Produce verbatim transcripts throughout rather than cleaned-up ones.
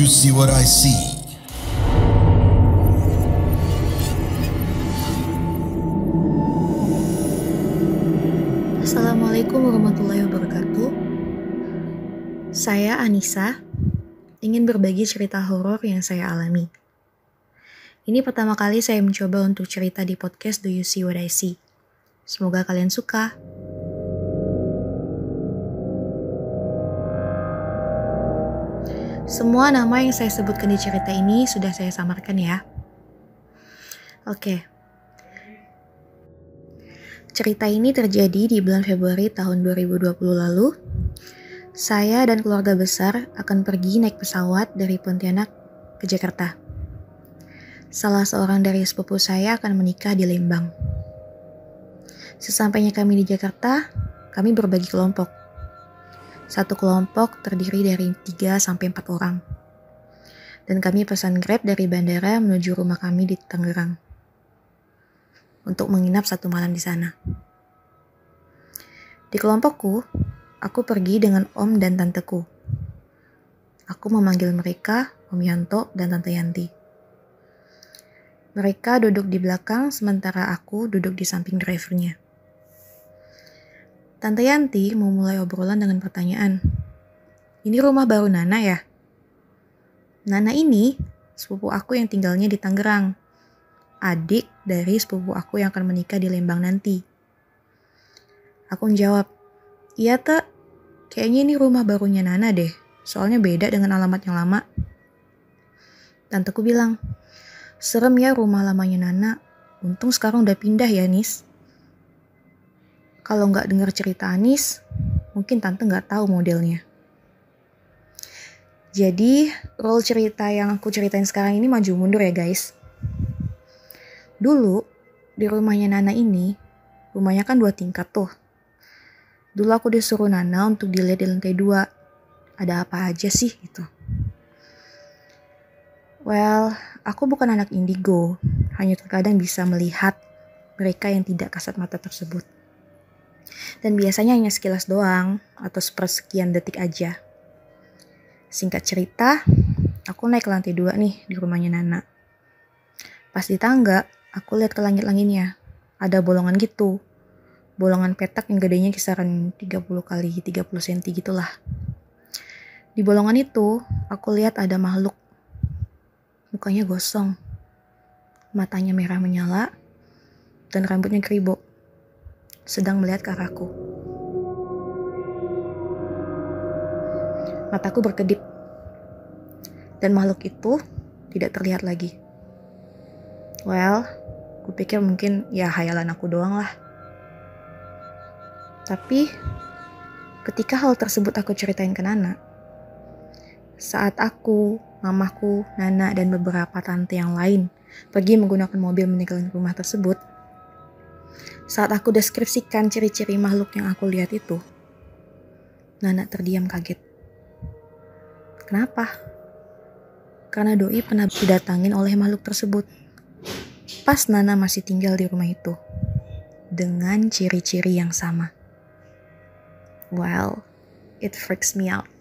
see what I see? Assalamualaikum warahmatullahi wabarakatuh. Saya Anissa, ingin berbagi cerita horor yang saya alami. Ini pertama kali saya mencoba untuk cerita di podcast Do You See What I See. Semoga kalian suka. Semua nama yang saya sebutkan di cerita ini sudah saya samarkan ya. Oke. Cerita ini terjadi di bulan Februari tahun dua ribu dua puluh lalu. Saya dan keluarga besar akan pergi naik pesawat dari Pontianak ke Jakarta. Salah seorang dari sepupu saya akan menikah di Lembang. Sesampainya kami di Jakarta, kami berbagi kelompok. Satu kelompok terdiri dari tiga sampai empat orang. Dan kami pesan Grab dari bandara menuju rumah kami di Tangerang untuk menginap satu malam di sana. Di kelompokku, aku pergi dengan om dan tanteku. Aku memanggil mereka Om Yanto dan Tante Yanti. Mereka duduk di belakang sementara aku duduk di samping drivernya. Tante Yanti memulai obrolan dengan pertanyaan, "Ini rumah baru Nana ya?" Nana ini sepupu aku yang tinggalnya di Tangerang. Adik dari sepupu aku yang akan menikah di Lembang nanti. Aku menjawab, "Iya, Teh. Kayaknya ini rumah barunya Nana deh. Soalnya beda dengan alamat yang lama." Tanteku bilang, "Serem ya rumah lamanya Nana. Untung sekarang udah pindah ya, Nis." Kalau nggak dengar cerita Anis, mungkin Tante nggak tahu modelnya. Jadi, role cerita yang aku ceritain sekarang ini maju mundur ya guys. Dulu, di rumahnya Nana ini, rumahnya kan dua tingkat tuh. Dulu aku disuruh Nana untuk dilihat di lantai dua. Ada apa aja sih gitu. Well, aku bukan anak indigo. Hanya terkadang bisa melihat mereka yang tidak kasat mata tersebut. Dan biasanya hanya sekilas doang, atau sepersekian detik aja. Singkat cerita, aku naik ke lantai dua nih di rumahnya Nana. Pas di tangga, aku lihat ke langit-langitnya. Ada bolongan gitu. Bolongan petak yang gedenya kisaran tiga puluh kali tiga puluh sentimeter gitulah. Di bolongan itu, aku lihat ada makhluk. Mukanya gosong. Matanya merah menyala. Dan rambutnya keribo. Sedang melihat ke arahku. Mataku berkedip. Dan makhluk itu tidak terlihat lagi. Well, aku pikir mungkin ya hayalan aku doang lah. Tapi, ketika hal tersebut aku ceritain ke Nana, saat aku, mamaku, Nana, dan beberapa tante yang lain pergi menggunakan mobil meninggalkan rumah tersebut, saat aku deskripsikan ciri-ciri makhluk yang aku lihat itu, Nana terdiam kaget. Kenapa? Karena doi pernah didatangin oleh makhluk tersebut. Pas Nana masih tinggal di rumah itu. Dengan ciri-ciri yang sama. Well, it freaks me out.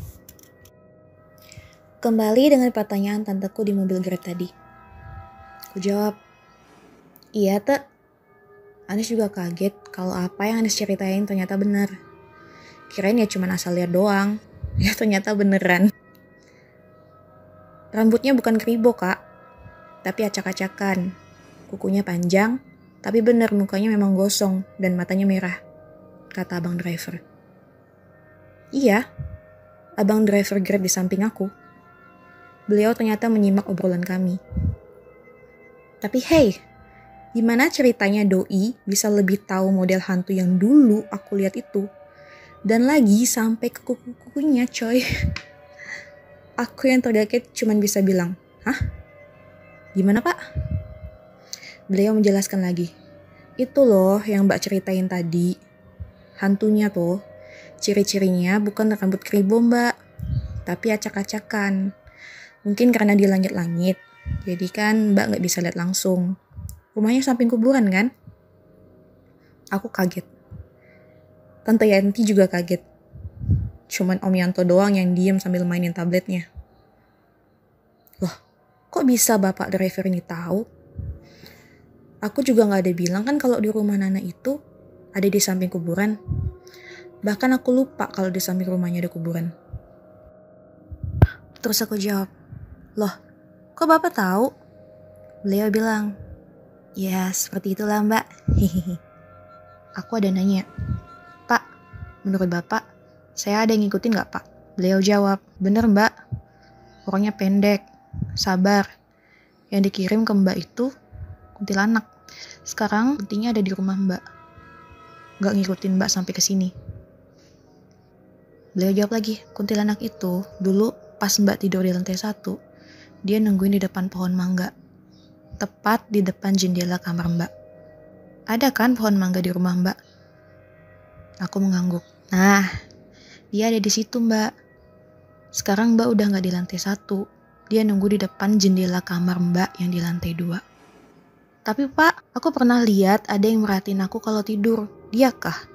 Kembali dengan pertanyaan tanteku di mobil Grab tadi. Aku jawab, "Iya, Teh. Anis juga kaget kalau apa yang Anis ceritain ternyata benar. Kirain ya cuma asal lihat doang. Ya ternyata beneran. Rambutnya bukan keribo, Kak. Tapi acak-acakan. Kukunya panjang, tapi bener mukanya memang gosong dan matanya merah," kata abang driver. Iya, abang driver Grab di samping aku. Beliau ternyata menyimak obrolan kami. Tapi hey, gimana ceritanya doi bisa lebih tahu model hantu yang dulu aku lihat itu? Dan lagi sampai ke kuku-kukunya coy. Aku yang terkaget cuman bisa bilang, "Hah? Gimana Pak?" Beliau menjelaskan lagi, "Itu loh yang Mbak ceritain tadi. Hantunya tuh, ciri-cirinya bukan rambut keribo Mbak, tapi acak-acakan. Mungkin karena di langit-langit, jadi kan Mbak gak bisa lihat langsung. Rumahnya samping kuburan kan?" Aku kaget. Tante Yanti juga kaget. Cuman Om Yanto doang yang diem sambil mainin tabletnya. Loh, kok bisa bapak driver ini tahu? Aku juga gak ada bilang kan kalau di rumah Nana itu ada di samping kuburan. Bahkan aku lupa kalau di samping rumahnya ada kuburan. Terus aku jawab, loh, kok bapak tahu? Beliau bilang, ya seperti itulah mbak. Hehehe. Aku ada nanya, Pak, menurut bapak, saya ada yang ngikutin gak pak? Beliau jawab, bener mbak, orangnya pendek, sabar. Yang dikirim ke mbak itu kuntilanak. Sekarang pentingnya ada di rumah mbak, gak ngikutin mbak sampai ke sini. Beliau jawab lagi, kuntilanak itu dulu pas mbak tidur di lantai satu, dia nungguin di depan pohon mangga, tepat di depan jendela kamar mbak. Ada kan pohon mangga di rumah mbak? Aku mengangguk. Nah, dia ada di situ mbak. Sekarang mbak udah gak di lantai satu, dia nunggu di depan jendela kamar mbak yang di lantai dua. Tapi pak, aku pernah lihat ada yang merhatiin aku kalau tidur. Dia kah?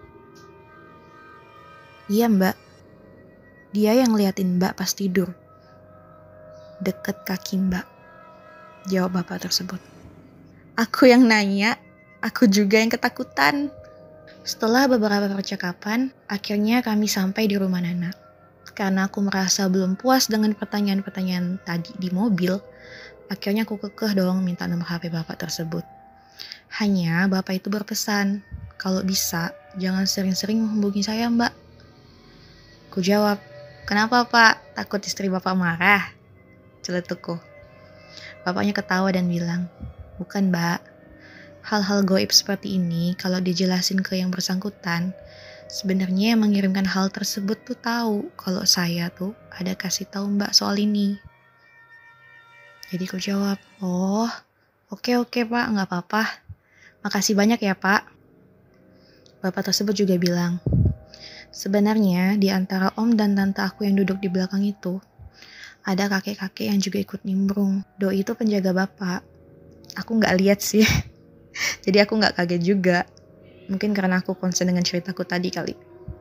Iya mbak. Dia yang ngeliatin mbak pas tidur. Deket kaki mbak. Jawab bapak tersebut. Aku yang nanya, aku juga yang ketakutan. Setelah beberapa percakapan, akhirnya kami sampai di rumah Nana. Karena aku merasa belum puas dengan pertanyaan-pertanyaan tadi di mobil, akhirnya aku kekeh dong minta nomor H P bapak tersebut. Hanya bapak itu berpesan, kalau bisa jangan sering-sering menghubungi saya mbak. Ku jawab, kenapa pak? Takut istri bapak marah? Celetukku. Bapaknya ketawa dan bilang, bukan mbak. Hal-hal goib seperti ini kalau dijelasin ke yang bersangkutan, sebenarnya yang mengirimkan hal tersebut tuh tahu kalau saya tuh ada kasih tahu mbak soal ini. Jadi ku jawab, oh oke oke pak, nggak apa-apa. Makasih banyak ya pak. Bapak tersebut juga bilang, sebenarnya di antara om dan tante aku yang duduk di belakang itu, ada kakek-kakek yang juga ikut nimbrung. Doi itu penjaga bapak. Aku nggak lihat sih. Jadi aku gak kaget juga. Mungkin karena aku konsen dengan ceritaku tadi kali.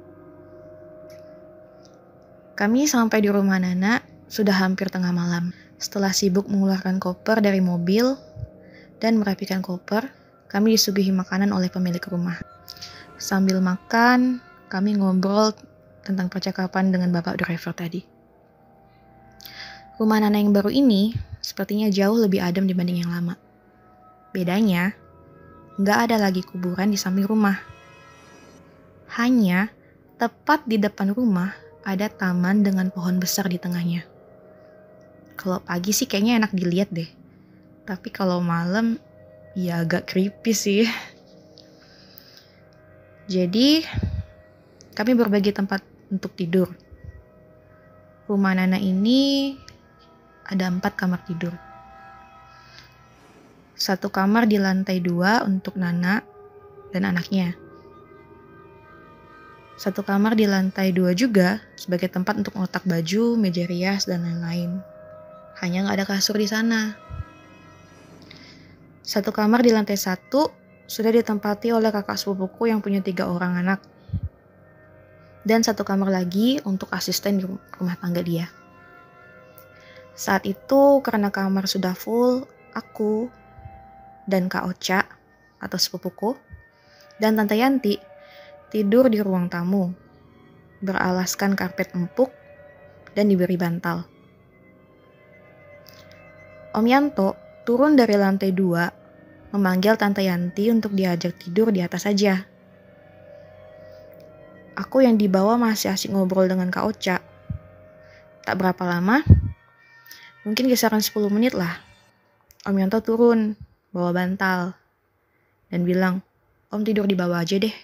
Kami sampai di rumah Nana sudah hampir tengah malam. Setelah sibuk mengeluarkan koper dari mobil dan merapikan koper, kami disuguhi makanan oleh pemilik rumah. Sambil makan, kami ngobrol tentang percakapan dengan bapak driver tadi. Rumah Nana yang baru ini sepertinya jauh lebih adem dibanding yang lama. Bedanya, gak ada lagi kuburan di samping rumah. Hanya tepat di depan rumah ada taman dengan pohon besar di tengahnya. Kalau pagi sih kayaknya enak dilihat deh. Tapi kalau malam ya agak creepy sih. Jadi kami berbagi tempat untuk tidur. Rumah Nana ini ada empat kamar tidur. Satu kamar di lantai dua untuk Nana dan anaknya. Satu kamar di lantai dua juga sebagai tempat untuk meletak baju, meja rias, dan lain-lain. Hanya nggak ada kasur di sana. Satu kamar di lantai satu sudah ditempati oleh kakak sepupuku yang punya tiga orang anak. Dan satu kamar lagi untuk asisten di rumah tangga dia. Saat itu karena kamar sudah full, aku dan Kak Ocha atau sepupuku dan Tante Yanti tidur di ruang tamu, beralaskan karpet empuk dan diberi bantal. Om Yanto turun dari lantai dua, memanggil Tante Yanti untuk diajak tidur di atas saja. Aku yang di bawah masih asik ngobrol dengan Kak Ocha. Tak berapa lama, mungkin kisaran sepuluh menit lah, Om Yanto turun, bawa bantal, dan bilang, Om tidur di bawah aja deh.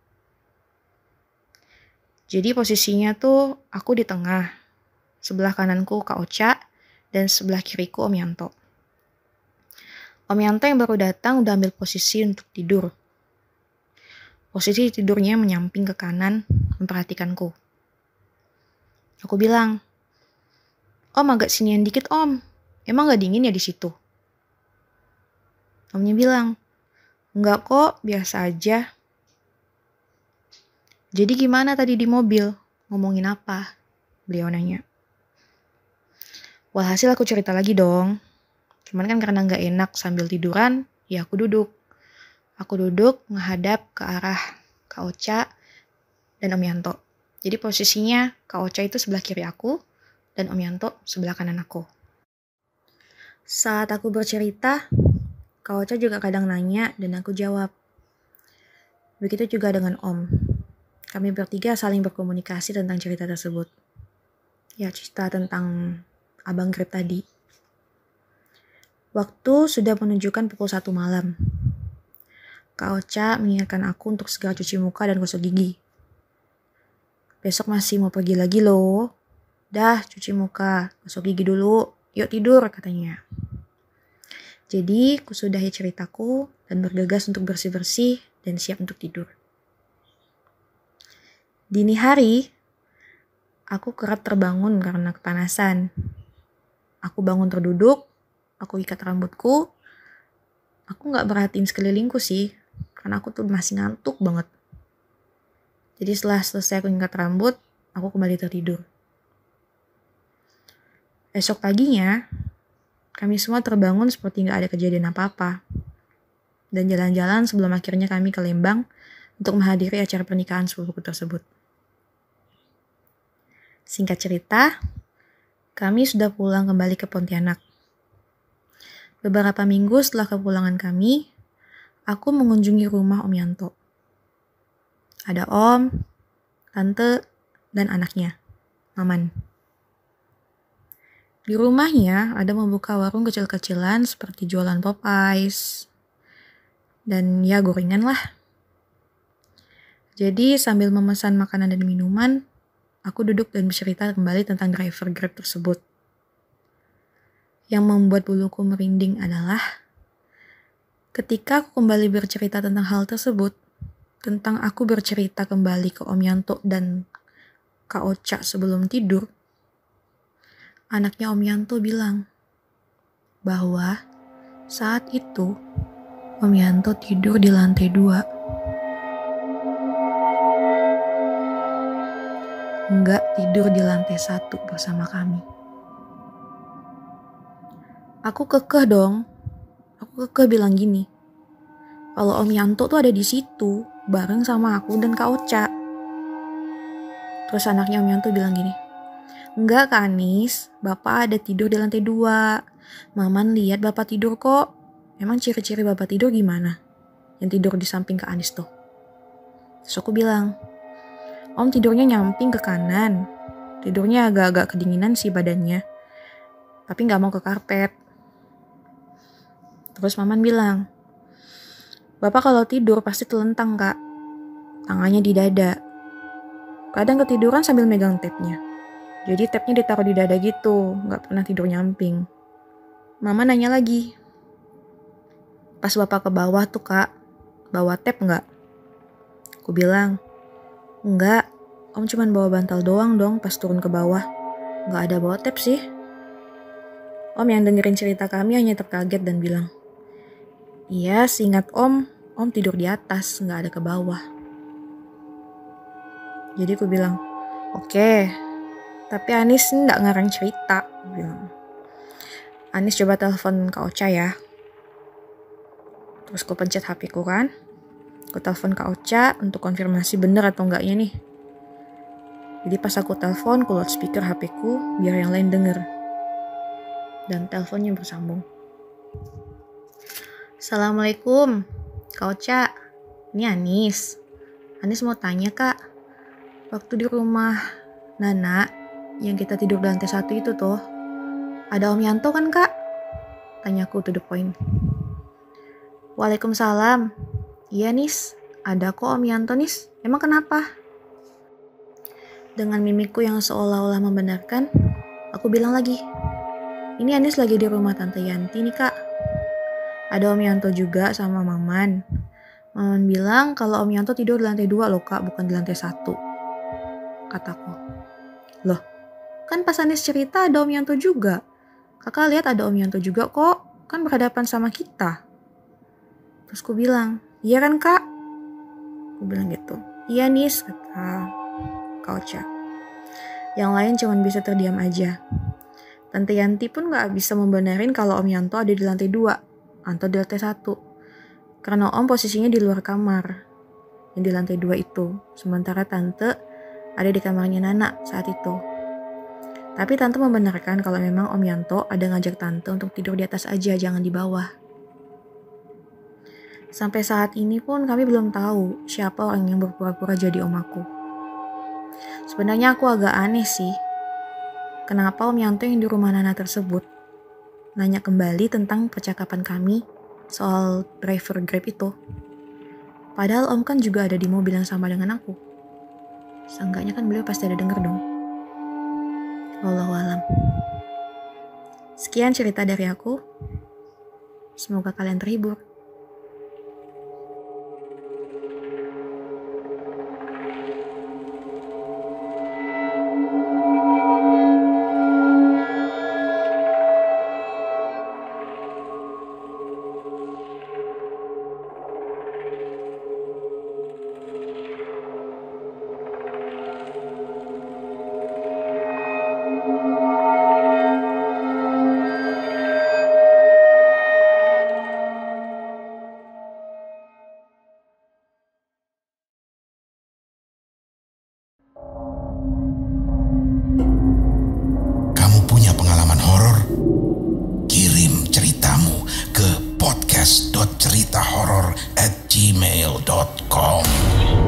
Jadi posisinya tuh aku di tengah, sebelah kananku Kak Ocha, dan sebelah kiriku Om Yanto. Om Yanto yang baru datang udah ambil posisi untuk tidur. Posisi tidurnya menyamping ke kanan, memperhatikanku. Aku bilang, Om agak sinian dikit Om, emang gak dingin ya di situ? Omnya bilang, enggak kok, biasa aja. Jadi gimana tadi di mobil? Ngomongin apa? Beliau nanya. Walhasil aku cerita lagi dong. Cuman kan karena gak enak sambil tiduran, ya aku duduk. Aku duduk menghadap ke arah Kak Ocha dan Om Yanto. Jadi posisinya Kak Ocha itu sebelah kiri aku dan Om Yanto sebelah kanan aku. Saat aku bercerita, Kak Ocha juga kadang nanya dan aku jawab. Begitu juga dengan Om. Kami bertiga saling berkomunikasi tentang cerita tersebut. Ya, cerita tentang Abang Grab tadi. Waktu sudah menunjukkan pukul satu malam. Kak Ocha mengingatkan aku untuk segera cuci muka dan gosok gigi. Besok masih mau pergi lagi loh. Dah, cuci muka, gosok gigi dulu. Yuk tidur, katanya. Jadi, kusudahi ceritaku dan bergegas untuk bersih-bersih dan siap untuk tidur. Dini hari, aku kerap terbangun karena kepanasan. Aku bangun terduduk, aku ikat rambutku. Aku gak perhatiin sekelilingku sih, karena aku tuh masih ngantuk banget. Jadi setelah selesai aku ikat rambut, aku kembali tertidur. Esok paginya, kami semua terbangun seperti gak ada kejadian apa-apa. Dan jalan-jalan sebelum akhirnya kami ke Lembang untuk menghadiri acara pernikahan sepupuku tersebut. Singkat cerita, kami sudah pulang kembali ke Pontianak. Beberapa minggu setelah kepulangan kami, aku mengunjungi rumah Om Yanto. Ada Om, Tante, dan anaknya, Maman. Di rumahnya ada membuka warung kecil-kecilan seperti jualan Popeyes. Dan ya gorengan lah. Jadi sambil memesan makanan dan minuman, aku duduk dan bercerita kembali tentang driver Grab tersebut. Yang membuat buluku merinding adalah ketika aku kembali bercerita tentang hal tersebut, tentang aku bercerita kembali ke Om Yanto dan Kak Ocha sebelum tidur, anaknya Om Yanto bilang bahwa saat itu Om Yanto tidur di lantai dua. Enggak tidur di lantai satu bersama kami. Aku kekeh dong. Aku kekeh bilang gini. Kalau Om Yanto tuh ada di situ bareng sama aku dan Kak Ocha. Terus anaknya Om Yanto bilang gini. Enggak Kak Anis, Bapak ada tidur di lantai dua. Maman lihat Bapak tidur kok. Emang ciri-ciri Bapak tidur gimana? Yang tidur di samping Kak Anis tuh. Terus aku bilang, Om tidurnya nyamping ke kanan. Tidurnya agak-agak kedinginan sih badannya. Tapi gak mau ke karpet. Terus Maman bilang, Bapak kalau tidur pasti telentang Kak. Tangannya di dada. Kadang ketiduran sambil megang tapnya. Jadi tapnya ditaruh di dada gitu. Gak pernah tidur nyamping. Mama nanya lagi. Pas Bapak ke bawah tuh Kak, bawa tape gak? Aku bilang, enggak, Om cuman bawa bantal doang dong pas turun ke bawah. Gak ada bawa tape sih. Om yang dengerin cerita kami hanya terkaget dan bilang, iya seingat Om, Om tidur di atas, gak ada ke bawah. Jadi aku bilang, oke, tapi Anis gak ngarang cerita. Aku bilang, Anis coba telepon Kak Ocha ya. Terus aku pencet H P ku kan. Aku telepon Kak Ocha untuk konfirmasi bener atau enggaknya nih. Jadi pas aku telepon, aku loudspeaker H P ku biar yang lain denger. Dan teleponnya bersambung. Assalamualaikum, Kak Ocha. Ini Anis. Anis mau tanya Kak. Waktu di rumah Nana yang kita tidur di lantai satu itu tuh, ada Om Yanto kan Kak? Tanyaku to the point. Waalaikumsalam. Iya Nis, ada kok Om Yanto Nis. Emang kenapa? Dengan mimikku yang seolah-olah membenarkan, aku bilang lagi, ini Anis lagi di rumah Tante Yanti nih Kak. Ada Om Yanto juga sama Maman. Maman bilang kalau Om Yanto tidur di lantai dua loh Kak, bukan di lantai satu. Kataku. Loh, kan pas Anis cerita ada Om Yanto juga. Kakak lihat ada Om Yanto juga kok, kan berhadapan sama kita. Terus aku bilang, iya kan Kak? Aku bilang gitu. Iya Nis, kata Kak Ocha. Yang lain cuma bisa terdiam aja. Tante Yanti pun gak bisa membenerin kalau Om Yanto ada di lantai dua atau di lantai satu. Karena Om posisinya di luar kamar, yang di lantai dua itu. Sementara Tante ada di kamarnya Nana saat itu. Tapi Tante membenarkan kalau memang Om Yanto ada ngajak Tante untuk tidur di atas aja, jangan di bawah. Sampai saat ini pun kami belum tahu siapa orang yang berpura-pura jadi om aku. Sebenarnya aku agak aneh sih. Kenapa Om Yanto yang di rumah Nana tersebut nanya kembali tentang percakapan kami soal driver Grab itu. Padahal Om kan juga ada di mobil yang sama dengan aku. Seenggaknya kan beliau pasti ada denger dong. Wallahualam. Sekian cerita dari aku. Semoga kalian terhibur. Kamu punya pengalaman horor? Kirim ceritamu ke podcast dot cerita horor at gmail dot com.